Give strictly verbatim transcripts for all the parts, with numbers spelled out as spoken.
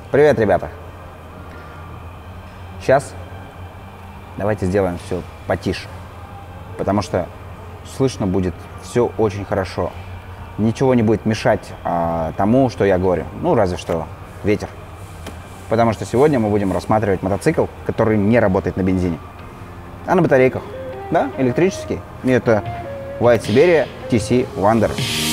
Привет, ребята! Сейчас давайте сделаем все потише, потому что слышно будет все очень хорошо. Ничего не будет мешать а, тому, что я говорю. Ну, разве что ветер. Потому что сегодня мы будем рассматривать мотоцикл, который не работает на бензине, а на батарейках. Да, электрический. И это White Siberia ти си Wonder.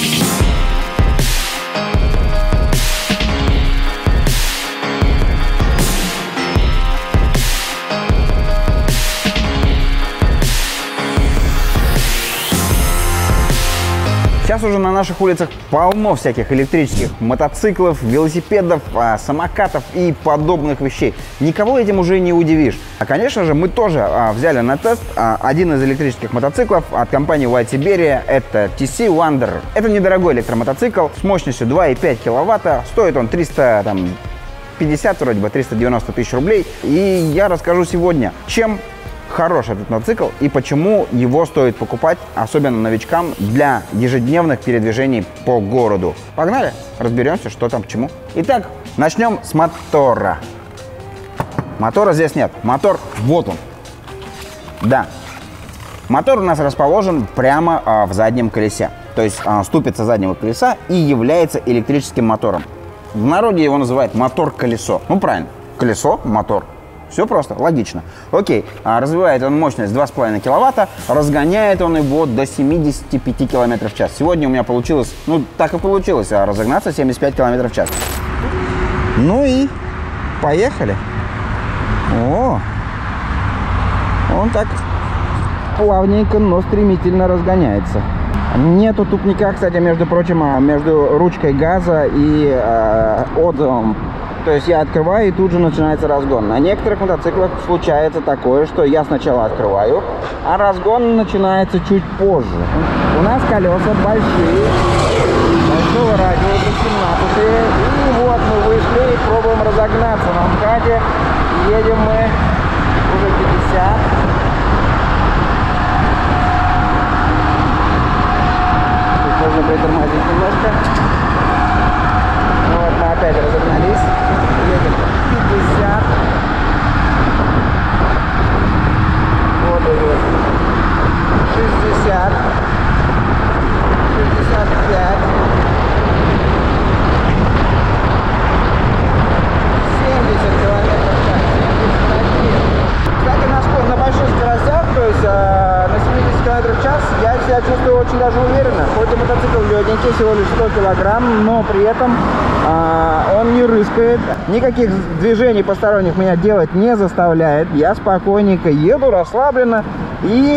Сейчас уже на наших улицах полно всяких электрических мотоциклов, велосипедов, самокатов и подобных вещей. Никого этим уже не удивишь. А, конечно же, мы тоже взяли на тест один из электрических мотоциклов от компании White Siberia. Это ти си Wonder. Это недорогой электромотоцикл с мощностью два и пять киловатта. Стоит он триста пятьдесят, вроде бы триста девяносто тысяч рублей. И я расскажу сегодня, чем хорош этот мотоцикл и почему его стоит покупать, особенно новичкам, для ежедневных передвижений по городу. Погнали, разберемся, что там к чему. Итак, начнем с мотора. Мотора здесь нет. Мотор вот он. Да. Мотор у нас расположен прямо а, в заднем колесе. То есть а, ступица заднего колеса и является электрическим мотором. В народе его называют мотор-колесо. Ну правильно. Колесо, мотор. Все просто, логично. Окей, а, развивает он мощность два и пять киловатта, разгоняет он его до семидесяти пяти километров в час. Сегодня у меня получилось, ну так и получилось, а разогнаться семьдесят пять километров в час. Ну и поехали. О, он так плавненько, но стремительно разгоняется. Нету тупника, кстати, между прочим, между ручкой газа и э, отзывом. То есть я открываю, и тут же начинается разгон. На некоторых мотоциклах случается такое, что я сначала открываю, а разгон начинается чуть позже. У нас колеса большие, большого радиуса, семнадцатые. И вот мы вышли и пробуем разогнаться на МКАДе. Едем мы уже пятьдесят. Тут нужно притормозить немножко. Вот мы опять разогнались. Едем пятьдесят. Вот уже шестьдесят. шестьдесят пять. семьдесят километров в час. семьдесят один. Кстати, на, на больших скоростях, то есть э, на семидесяти километрах в час, я себя чувствую очень даже уверенно. Хоть и мотоцикл легенький, всего лишь сто килограмм, но при этом а, он не рыскает. Никаких движений посторонних меня делать не заставляет. Я спокойненько еду, расслабленно и,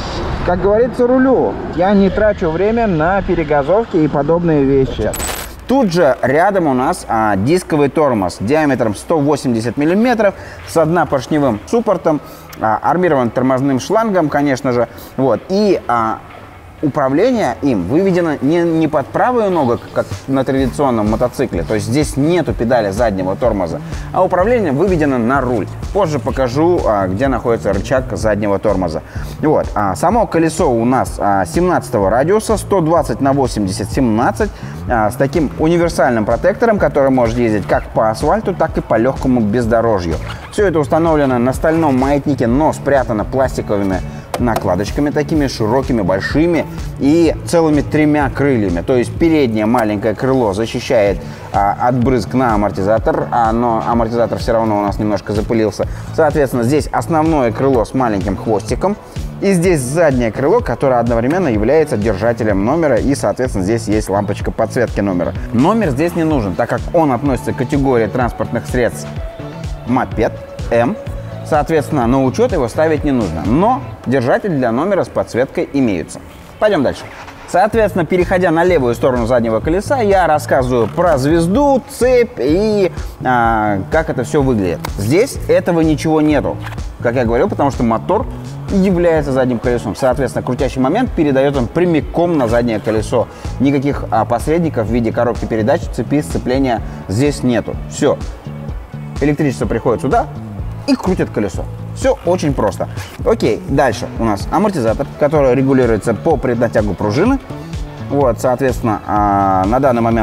как говорится, рулю. Я не трачу время на перегазовки и подобные вещи. Тут же рядом у нас а, дисковый тормоз диаметром сто восемьдесят миллиметров с однопоршневым суппортом, а, армированным тормозным шлангом, конечно же. Вот. И а, управление им выведено не, не под правую ногу, как на традиционном мотоцикле, то есть здесь нету педали заднего тормоза, а управление выведено на руль. Позже покажу, а, где находится рычаг заднего тормоза. Вот. А, само колесо у нас а, семнадцатого радиуса, сто двадцать на восемьдесят, семнадцать, а, с таким универсальным протектором, который может ездить как по асфальту, так и по легкому бездорожью. Все это установлено на стальном маятнике, но спрятано пластиковыми накладочками такими широкими, большими и целыми тремя крыльями. То есть переднее маленькое крыло защищает а, от брызг на амортизатор, а, но амортизатор все равно у нас немножко запылился. Соответственно, здесь основное крыло с маленьким хвостиком. И здесь заднее крыло, которое одновременно является держателем номера, и, соответственно, здесь есть лампочка подсветки номера. Номер здесь не нужен, так как он относится к категории транспортных средств мопед М. Соответственно, на учет его ставить не нужно. Но держатель для номера с подсветкой имеются. Пойдем дальше. Соответственно, переходя на левую сторону заднего колеса, я рассказываю про звезду, цепь и а, как это все выглядит. Здесь этого ничего нету, как я говорил, потому что мотор является задним колесом. Соответственно, крутящий момент передает он прямиком на заднее колесо. Никаких а, посредников в виде коробки передач, цепи, сцепления здесь нету. Все. Электричество приходит сюда и крутит колесо. Все очень просто. Окей, дальше у нас амортизатор, который регулируется по преднатягу пружины. Вот, соответственно, на данный момент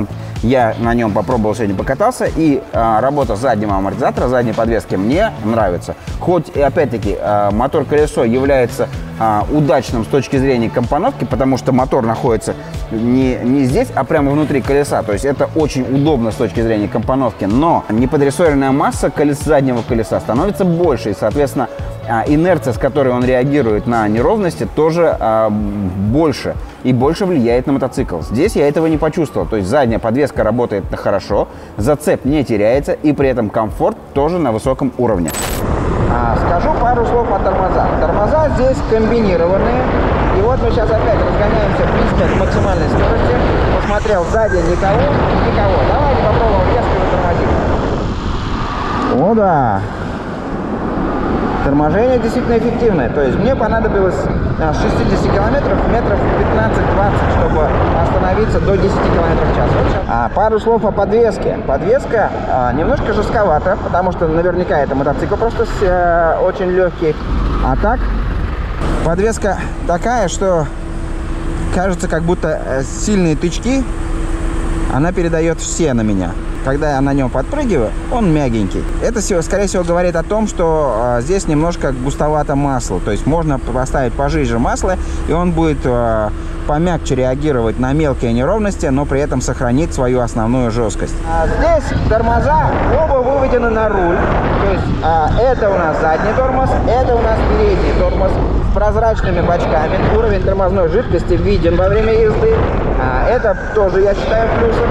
Я на нем попробовал сегодня покататься, и а, работа заднего амортизатора, задней подвески мне нравится. Хоть, и опять-таки, а, мотор-колесо является а, удачным с точки зрения компоновки, потому что мотор находится не, не здесь, а прямо внутри колеса. То есть это очень удобно с точки зрения компоновки, но неподрессоренная масса колес, заднего колеса становится больше, и, соответственно, а, инерция, с которой он реагирует на неровности, тоже а, больше и больше влияет на мотоцикл. Здесь я этого не почувствовал. То есть задняя подвеска работает хорошо, зацеп не теряется, и при этом комфорт тоже на высоком уровне. А, скажу пару слов о тормозах. Тормоза здесь комбинированные. И вот мы сейчас опять разгоняемся близко к максимальной скорости. Посмотрел сзади никого, никого. Давайте попробуем резко затормозить. О, да. Торможение действительно эффективное. То есть мне понадобилось с шестидесяти километров метров пятнадцать-двадцать, чтобы остановиться до десяти километров в час. А, пару слов о подвеске. Подвеска а, немножко жестковата, потому что наверняка это мотоцикл просто с, а, очень легкий. А так, подвеска такая, что кажется, как будто сильные тычки она передает все на меня. Когда я на нем подпрыгиваю, он мягенький. Это, скорее всего, говорит о том, что а, здесь немножко густовато масло. То есть можно поставить пожиже масло, и он будет а, помягче реагировать на мелкие неровности, но при этом сохранить свою основную жесткость. А здесь тормоза оба выведены на руль. То есть а, это у нас задний тормоз, это у нас передний тормоз с прозрачными бачками. Уровень тормозной жидкости виден во время езды. А, это тоже, я считаю, плюсом.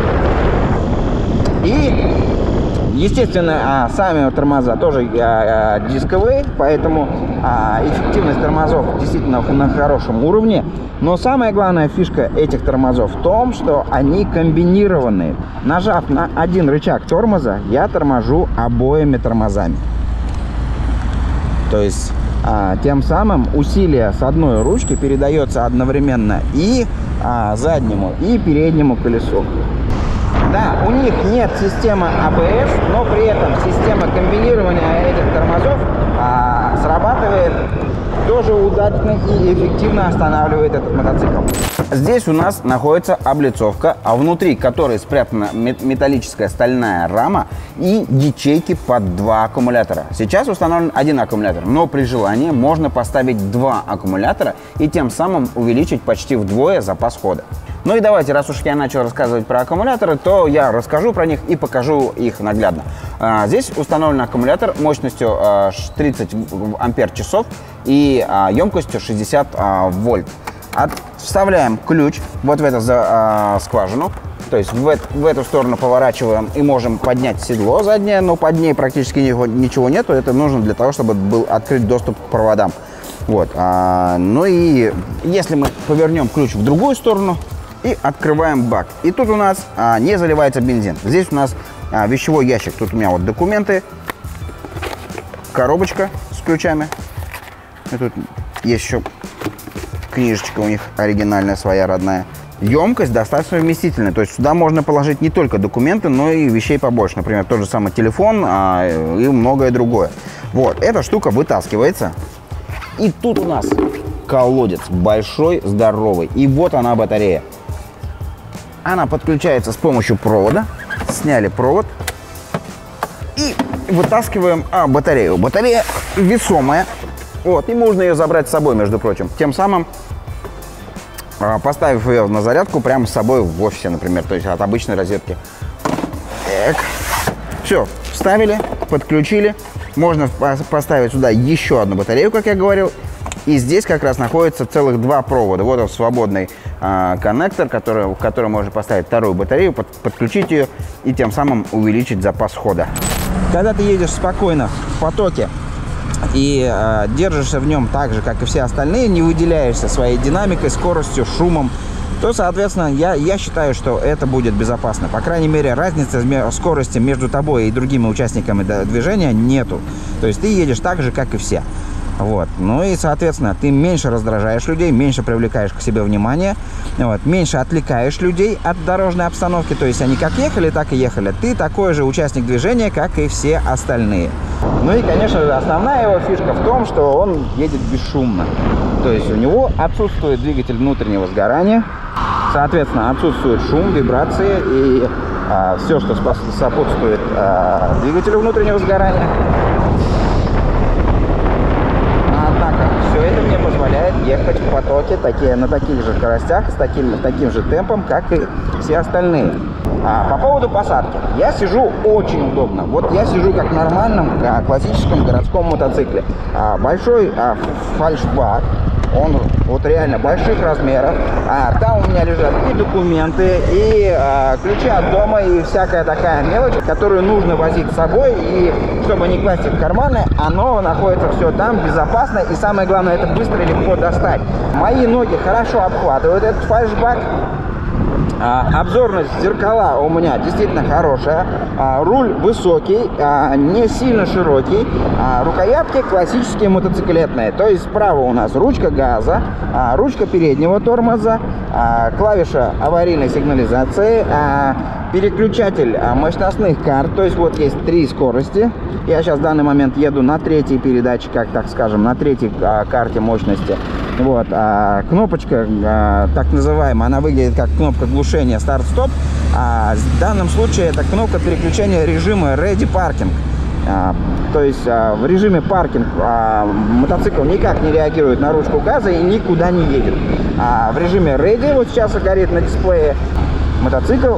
И, естественно, а, сами тормоза тоже а, а, дисковые, поэтому а, эффективность тормозов действительно на хорошем уровне. Но самая главная фишка этих тормозов в том, что они комбинированные. Нажав на один рычаг тормоза, я торможу обоими тормозами. То есть а, тем самым усилие с одной ручки передается одновременно и а, заднему, и переднему колесу. Да, у них нет системы а бэ эс, но при этом система комбинирования этих тормозов а, срабатывает тоже удачно и эффективно останавливает этот мотоцикл. Здесь у нас находится облицовка, а внутри которой спрятана металлическая стальная рама и ячейки под два аккумулятора. Сейчас установлен один аккумулятор, но при желании можно поставить два аккумулятора и тем самым увеличить почти вдвое запас хода. Ну и давайте, раз уж я начал рассказывать про аккумуляторы, то я расскажу про них и покажу их наглядно. А, здесь установлен аккумулятор мощностью а, тридцать ампер-часов и а, емкостью шестьдесят а, вольт. От, вставляем ключ вот в эту а, скважину, то есть в, в эту сторону поворачиваем и можем поднять седло заднее, но под ней практически ничего нету. Это нужно для того, чтобы был открыт доступ к проводам. Вот. А, ну и если мы повернем ключ в другую сторону и открываем бак, и тут у нас а, не заливается бензин. Здесь у нас а, вещевой ящик. Тут у меня вот документы, коробочка с ключами. И тут есть еще книжечка у них оригинальная, своя, родная. Емкость достаточно вместительная. То есть сюда можно положить не только документы, но и вещей побольше. Например, тот же самый телефон а, и многое другое. Вот, эта штука вытаскивается. И тут у нас колодец большой, здоровый. И вот она, батарея. Она подключается с помощью провода. Сняли провод. И вытаскиваем а, батарею. Батарея весомая. Вот, и можно ее забрать с собой, между прочим. Тем самым, а, поставив ее на зарядку прямо с собой в офисе, например. То есть от обычной розетки. Так. Все, вставили, подключили. Можно поставить сюда еще одну батарею, как я говорил. И здесь как раз находится целых два провода. Вот он, свободный а, коннектор, который, в который можно поставить вторую батарею, под, подключить ее и тем самым увеличить запас хода. Когда ты едешь спокойно в потоке и э, держишься в нем так же, как и все остальные, не выделяешься своей динамикой, скоростью, шумом, то, соответственно, я, я считаю, что это будет безопасно. По крайней мере, разницы в скорости между тобой и другими участниками движения нету. То есть ты едешь так же, как и все. Вот. Ну и, соответственно, ты меньше раздражаешь людей, меньше привлекаешь к себе внимание, вот, меньше отвлекаешь людей от дорожной обстановки. То есть они как ехали, так и ехали. Ты такой же участник движения, как и все остальные. Ну и, конечно же, основная его фишка в том, что он едет бесшумно. То есть у него отсутствует двигатель внутреннего сгорания. Соответственно, отсутствует шум, вибрации и а, все, что сопутствует а, двигателю внутреннего сгорания. Однако, все это мне позволяет ехать в потоке такие, на таких же скоростях, с таким, таким же темпом, как и все остальные. А, по поводу посадки. Я сижу очень удобно. Вот я сижу как в нормальном а, классическом городском мотоцикле. А, большой а, фальшбак. Он вот реально больших размеров. А, там у меня лежат и документы, и а, ключи от дома, и всякая такая мелочь, которую нужно возить с собой. И чтобы не класть их в карманы, оно находится все там безопасно. И самое главное, это быстро и легко достать. Мои ноги хорошо обхватывают этот фальшбак. А, обзорность зеркала у меня действительно хорошая, а, руль высокий, а, не сильно широкий, а, рукоятки классические мотоциклетные, то есть справа у нас ручка газа, а, ручка переднего тормоза, а, клавиша аварийной сигнализации, а, переключатель а, мощностных карт, то есть вот есть три скорости. Я сейчас в данный момент еду на третьей передаче, как так скажем, на третьей а, карте мощности. Вот, а, кнопочка, а, так называемая, она выглядит как кнопка глушения старт-стоп. А в данном случае это кнопка переключения режима Ready Parking. А, то есть а, в режиме паркинг а, мотоцикл никак не реагирует на ручку газа и никуда не едет. А в режиме Ready, вот сейчас горит на дисплее, мотоцикл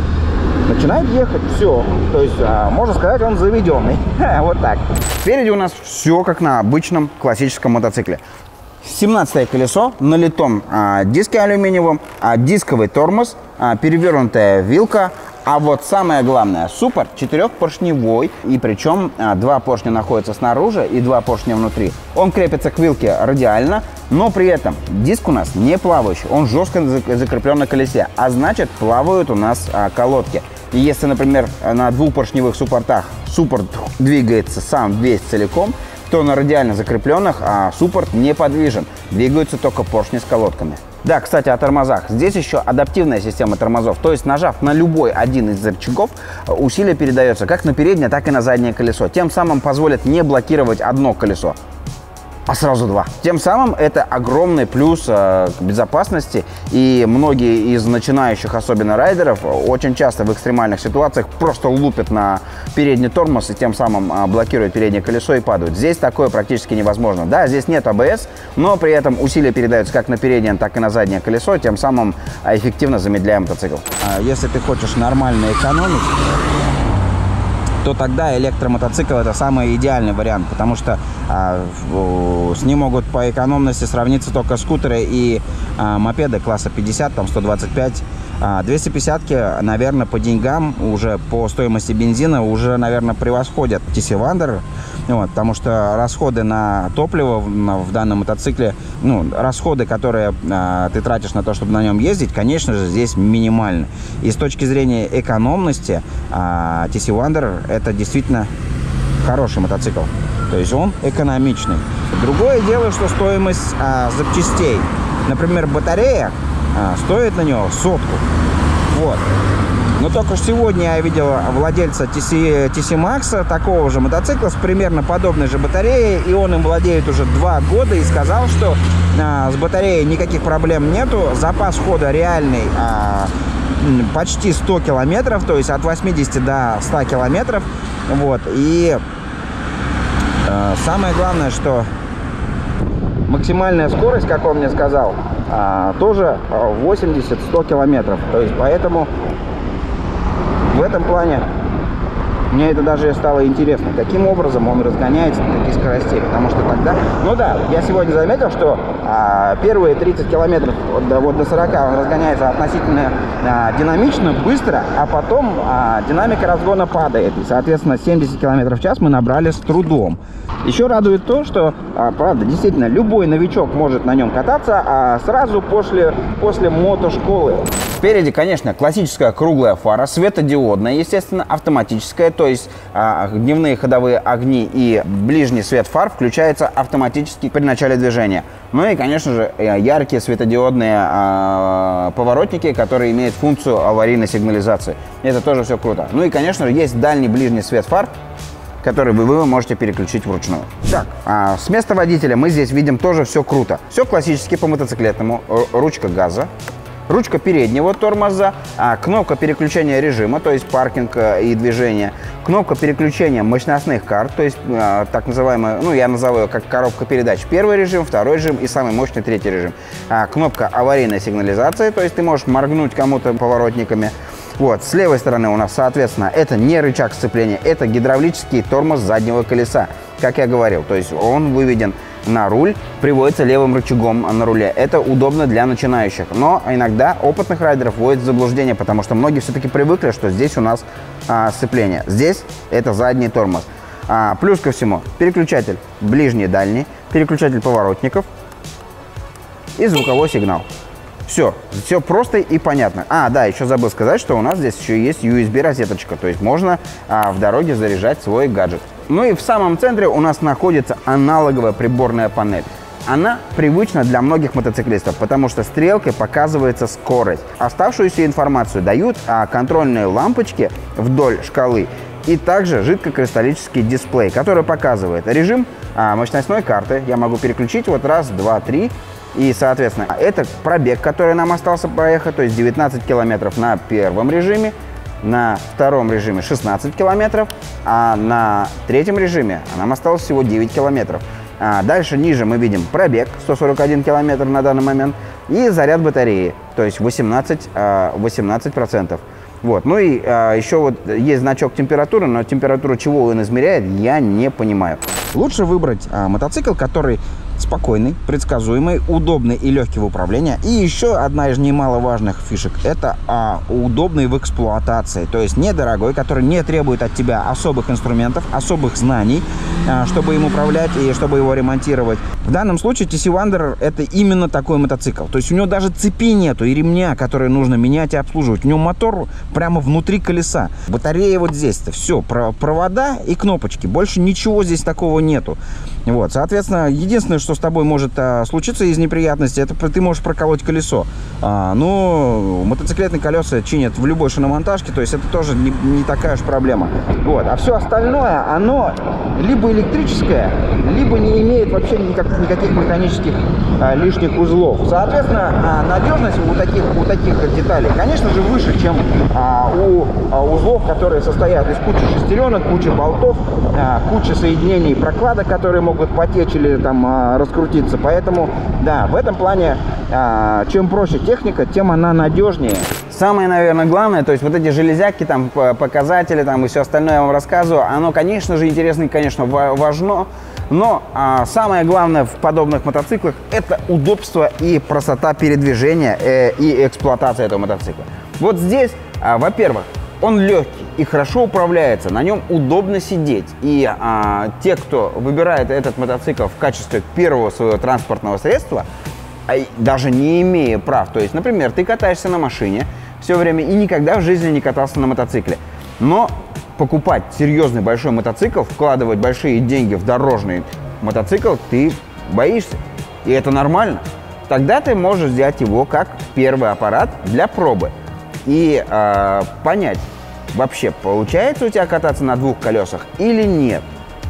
начинает ехать, все. То есть, а, можно сказать, он заведенный. Вот так. Спереди у нас все как на обычном классическом мотоцикле. семнадцатое колесо на литом а, диске алюминиевом, а, дисковый тормоз, а, перевернутая вилка. А вот самое главное, суппорт четырехпоршневой, и причем а, два поршня находятся снаружи и два поршня внутри. Он крепится к вилке радиально, но при этом диск у нас не плавающий, он жестко закреплен на колесе, а значит плавают у нас а, колодки. И если, например, на двухпоршневых суппортах суппорт двигается сам весь целиком, то на радиально закрепленных а, суппорт неподвижен, двигаются только поршни с колодками. Да, кстати, о тормозах. Здесь еще адаптивная система тормозов. То есть, нажав на любой один из рычагов, усилие передается как на переднее, так и на заднее колесо. Тем самым позволит не блокировать одно колесо, а сразу два. Тем самым это огромный плюс э, к безопасности. И многие из начинающих, особенно райдеров, очень часто в экстремальных ситуациях просто лупят на передний тормоз и тем самым э, блокируют переднее колесо и падают. Здесь такое практически невозможно. Да, здесь нет а бэ эс, но при этом усилия передаются как на переднее, так и на заднее колесо, тем самым э, эффективно замедляя мотоцикл. Если ты хочешь нормально экономить, то тогда электромотоцикл — это самый идеальный вариант, потому что а, с ним могут по экономности сравниться только скутеры и а, мопеды класса пятьдесят, там сто двадцать пять. А, двести пятьдесятки, наверное, по деньгам, уже по стоимости бензина, уже, наверное, превосходят ти си Wanderer, вот, потому что расходы на топливо в, на, в данном мотоцикле, ну, расходы, которые а, ты тратишь на то, чтобы на нем ездить, конечно же, здесь минимальны. И с точки зрения экономности а, ти си Wanderer — это действительно хороший мотоцикл. То есть он экономичный. Другое дело, что стоимость а, запчастей. Например, батарея а, стоит на него сотку. Вот. Но только сегодня я видел владельца ти си, ти си Max, такого же мотоцикла с примерно подобной же батареей, и он им владеет уже два года и сказал, что а, с батареей никаких проблем нету, запас хода реальный а, почти сто километров, то есть от восьмидесяти до ста километров. Вот. И а, самое главное, что максимальная скорость, как он мне сказал, а, тоже восемьдесят-сто километров. То есть поэтому в этом плане мне это даже стало интересно, каким образом он разгоняется на таких скоростей. Потому что тогда, ну да, я сегодня заметил, что а, первые тридцать километров вот до, вот до сорока он разгоняется относительно а, динамично, быстро, а потом а, динамика разгона падает. И, соответственно, семьдесят километров в час мы набрали с трудом. Еще радует то, что, а, правда, действительно, любой новичок может на нем кататься, а сразу после, после мотошколы. Спереди, конечно, классическая круглая фара, светодиодная, естественно, автоматическая, то есть а, дневные ходовые огни и ближний свет фар включается автоматически при начале движения. Ну и, конечно же, яркие светодиодные а, поворотники, которые имеют функцию аварийной сигнализации. Это тоже все круто. Ну и, конечно же, есть дальний ближний свет фар, который вы, вы можете переключить вручную. Так, а с места водителя мы здесь видим тоже все круто. Все классически по мотоциклетному. Ручка газа. ручка переднего тормоза, а, кнопка переключения режима, то есть паркинг и движение, кнопка переключения мощностных карт, то есть а, так называемая, ну я назову ее как коробка передач, первый режим, второй режим и самый мощный третий режим. А, кнопка аварийной сигнализации, то есть ты можешь моргнуть кому-то поворотниками. Вот, с левой стороны у нас, соответственно, это не рычаг сцепления, это гидравлический тормоз заднего колеса, как я говорил. То есть он выведен на руль, приводится левым рычагом на руле. Это удобно для начинающих. Но иногда опытных райдеров вводит в заблуждение, потому что многие все-таки привыкли, что здесь у нас а, сцепление. Здесь это задний тормоз. А, плюс ко всему, переключатель ближний и дальний, переключатель поворотников и звуковой сигнал. Все, все просто и понятно. А, да, еще забыл сказать, что у нас здесь еще есть ю эс би-розеточка, то есть можно а, в дороге заряжать свой гаджет. Ну и в самом центре у нас находится аналоговая приборная панель. Она привычна для многих мотоциклистов, потому что стрелкой показывается скорость. Оставшуюся информацию дают а, контрольные лампочки вдоль шкалы и также жидкокристаллический дисплей, который показывает режим а, мощностной карты. Я могу переключить вот раз, два, три. И, соответственно, это пробег, который нам остался проехать, то есть девятнадцать километров на первом режиме, на втором режиме шестнадцать километров, а на третьем режиме нам осталось всего девять километров. А дальше, ниже мы видим пробег, сто сорок один километр на данный момент, и заряд батареи, то есть восемнадцать процентов. Вот. Ну и а, еще вот есть значок температуры, но температуру чего он измеряет, я не понимаю. Лучше выбрать а, мотоцикл, который спокойный, предсказуемый, удобный и легкий в управлении. И еще одна из немаловажных фишек – это а, удобный в эксплуатации. То есть недорогой, который не требует от тебя особых инструментов, особых знаний, а, чтобы им управлять и чтобы его ремонтировать. В данном случае ти си Wanderer – это именно такой мотоцикл. То есть у него даже цепи нету и ремня, которые нужно менять и обслуживать. У него мотор прямо внутри колеса. Батарея вот здесь-то. Все, провода и кнопочки. Больше ничего здесь такого нету. Вот, соответственно, единственное, что с тобой может а, случиться из неприятностей, это ты можешь проколоть колесо. А, но мотоциклетные колеса чинят в любой шиномонтажке, то есть это тоже не, не такая уж проблема. Вот, а все остальное, оно либо электрическое, либо не имеет вообще никак, никаких механических а, лишних узлов. Соответственно, а, надежность у таких, у таких деталей, конечно же, выше, чем а, у а, узлов, которые состоят из кучи шестеренок, кучи болтов, а, кучи соединений прокладок, которые могут потечь или там а, раскрутиться. Поэтому, да, в этом плане, а, чем проще техника, тем она надежнее. Самое, наверное, главное, то есть вот эти железяки, там, показатели, там, и все остальное я вам рассказываю, оно, конечно же, интересно и, конечно, важно, но а, самое главное в подобных мотоциклах – это удобство и простота передвижения э, и эксплуатация этого мотоцикла. Вот здесь, а, во-первых, он легкий и хорошо управляется, на нем удобно сидеть. И а, те, кто выбирает этот мотоцикл в качестве первого своего транспортного средства, а, даже не имея прав, то есть, например, ты катаешься на машине все время и никогда в жизни не катался на мотоцикле, но покупать серьезный большой мотоцикл, вкладывать большие деньги в дорожный мотоцикл, ты боишься, и это нормально. Тогда ты можешь взять его как первый аппарат для пробы и э, понять, вообще получается у тебя кататься на двух колесах или нет.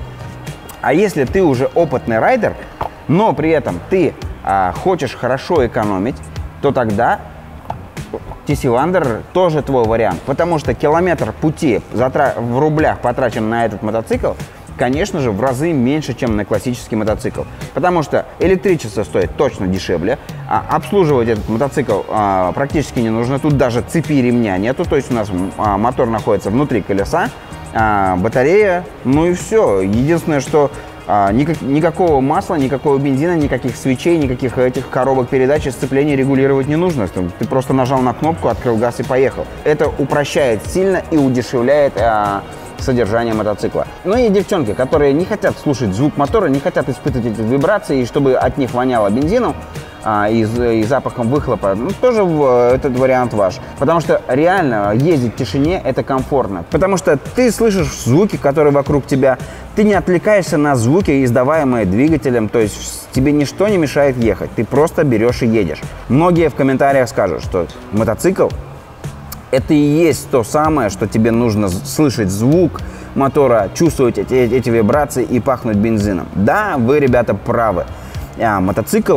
А если ты уже опытный райдер, но при этом ты э, хочешь хорошо экономить, то тогда ти си Wanderer тоже твой вариант, потому что километр пути в рублях потрачен на этот мотоцикл, конечно же, в разы меньше, чем на классический мотоцикл. Потому что электричество стоит точно дешевле, а обслуживать этот мотоцикл а, практически не нужно. Тут даже цепи ремня нету, то есть у нас а, мотор находится внутри колеса, а, батарея, ну и все. Единственное, что а, никак, никакого масла, никакого бензина, никаких свечей, никаких этих коробок передач и сцепления регулировать не нужно. Ты просто нажал на кнопку, открыл газ и поехал. Это упрощает сильно и удешевляет а, содержание мотоцикла. Ну и девчонки, которые не хотят слушать звук мотора, не хотят испытывать эти вибрации, и чтобы от них воняло бензином а, и, и запахом выхлопа, ну, тоже в, этот вариант ваш. Потому что реально ездить в тишине – это комфортно. Потому что ты слышишь звуки, которые вокруг тебя, ты не отвлекаешься на звуки, издаваемые двигателем, то есть тебе ничто не мешает ехать, ты просто берешь и едешь. Многие в комментариях скажут, что мотоцикл – это и есть то самое, что тебе нужно слышать звук мотора, чувствовать эти, эти вибрации и пахнуть бензином. Да, вы, ребята, правы. А мотоцикл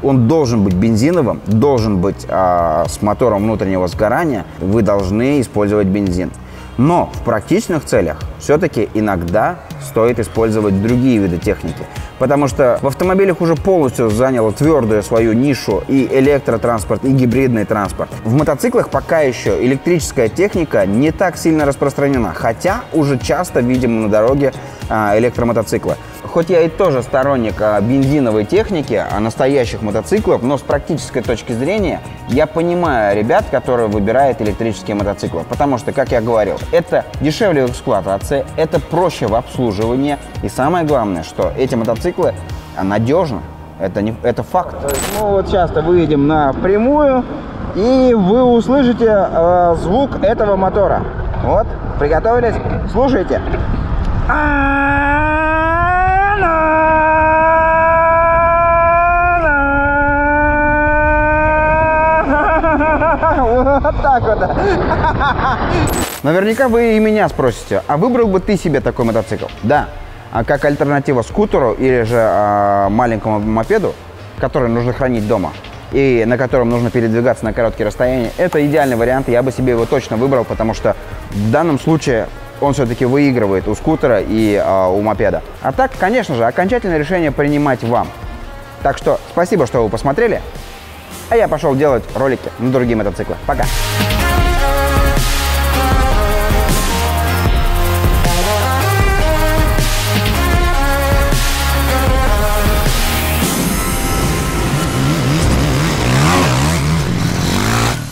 Он должен быть бензиновым, должен быть э, с мотором внутреннего сгорания. Вы должны использовать бензин. Но в практичных целях все-таки иногда стоит использовать другие виды техники. Потому что в автомобилях уже полностью заняла твердую свою нишу и электротранспорт, и гибридный транспорт. В мотоциклах пока еще электрическая техника не так сильно распространена, хотя уже часто видим на дороге а, электромотоциклы. Хоть я и тоже сторонник а, бензиновой техники, а настоящих мотоциклов, но с практической точки зрения я понимаю ребят, которые выбирают электрические мотоциклы. Потому что, как я говорил, это дешевле в эксплуатации, это проще в обслуживании. И самое главное, что эти мотоциклы надежны. Это, не, это факт. Мы вот сейчас выедем на прямую, и вы услышите э, звук этого мотора. Вот, приготовились? Слушайте. Вот так вот. Наверняка вы и меня спросите, а выбрал бы ты себе такой мотоцикл? Да. А как альтернатива скутеру или же а, маленькому мопеду, который нужно хранить дома и на котором нужно передвигаться на короткие расстояния, это идеальный вариант. Я бы себе его точно выбрал, потому что в данном случае он все-таки выигрывает у скутера и а, у мопеда. А так, конечно же, окончательное решение принимать вам. Так что спасибо, что вы посмотрели. А я пошел делать ролики на другие мотоциклы. Пока!